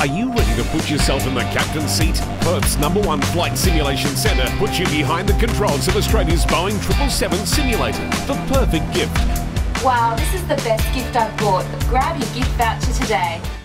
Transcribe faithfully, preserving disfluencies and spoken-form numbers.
Are you ready to put yourself in the captain's seat? Perth's number one flight simulation centre puts you behind the controls of Australia's Boeing triple seven simulator. The perfect gift. Wow, this is the best gift I've bought. Grab your gift voucher today.